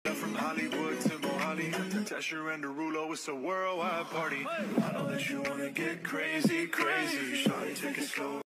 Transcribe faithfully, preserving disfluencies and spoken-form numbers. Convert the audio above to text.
From Hollywood to Mohali, Tesher and Derulo, it's a worldwide party. I know that you wanna get crazy, crazy. Shawty, take it slow.